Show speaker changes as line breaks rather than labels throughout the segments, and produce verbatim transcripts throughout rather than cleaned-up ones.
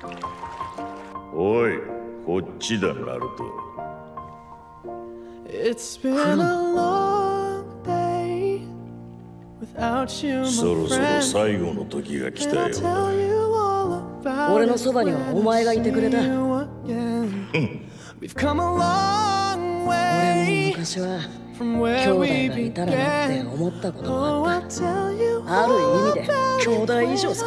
おい、こっちだ、ナルト。
It's been a long day without you, my friend.
そろそろ最後の時が来たよ。
俺のそばにはお前がいてくれた。俺も昔は兄弟がいたらなって思ったこともあった。ある意味で兄弟以上さ。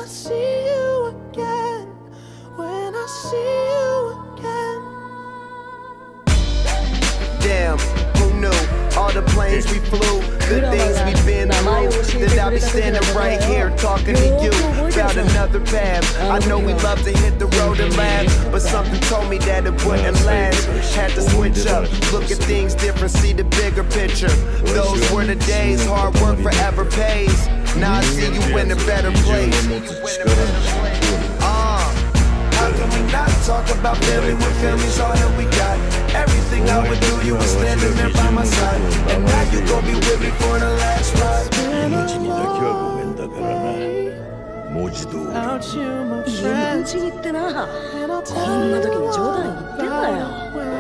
Damn, who knew? All the planes we flew, the things we've been through. That I'll be standing right here talking to you about another path. I know we love to hit the road and laugh, but something told me that it wouldn't last. Had to switch up, look at things different, see the bigger picture. Those were the days, hard work forever pays. Now I see you in a better place. Uh, how can we not talk about family when family's all that we got? Everything I would do, you were standing there by my side. And now you gon' be with me for the last ride.
命にだけはごめんだからな。文字通り。
家のうちに行ってな。こんな時に冗談言ってんなよ。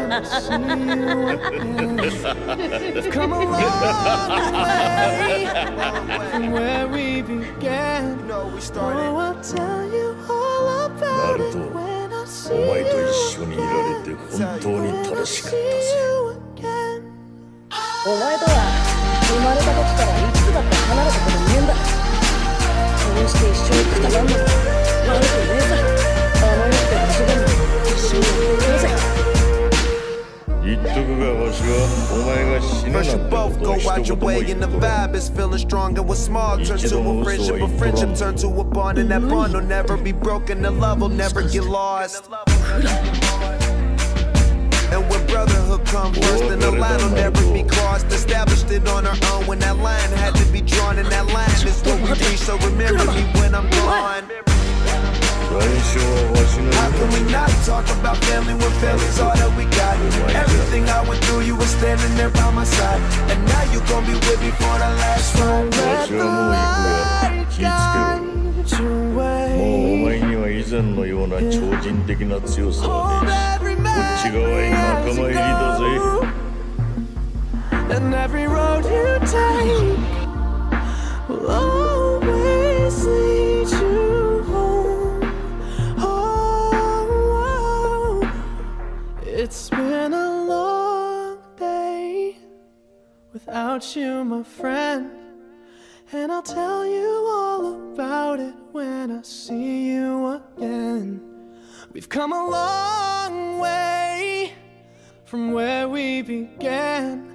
Come a long way from where we began. Oh, I'll tell you all about it when I see you again.
お前と一緒にいられて本当に楽しかったぜ。
お前とは生まれた時からいつだって離れたことねえんだ。こうして一緒に来た番だ。悪くねえさ。あの世って場所でも一緒にやっていこうぜ。
言っとくがわしはお前が死ぬなんてことは一言も言っとらん。一度も嘘は言っとらん。
Turn to a bond and that bond will never be broken. The love will never get lost. And when brotherhood comes first, then the line will never be crossed. Established it on our own when that line had to be drawn, and that line is what we reach. So remember me when I'm gone. How can we not talk about family when family's all that we got? Everything I went through, you were standing there by my side. And now you gon' be with me for the last ride.
わしはもう行くが気ぃつけろ。もうお前には以前のような超人的な強さはねえし、こっち側へ仲間入りだぜ。
And every road you take will always lead you home. Oh, it's been a long day without you, my friend. And I'll tell you all about it when I see you again. We've come a long way from where we began.